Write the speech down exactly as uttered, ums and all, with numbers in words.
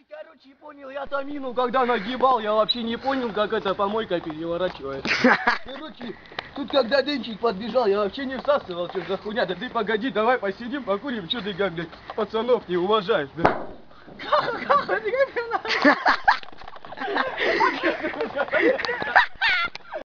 короче, понял, я Тамину, когда нагибал, я вообще не понял, как эта помойка переворачивается. Короче, тут когда Денчик подбежал, я вообще не всасывал, что за хуйня. Да ты погоди, давай посидим, покурим, что ты как бы пацанов не уважаешь, да? Как, как,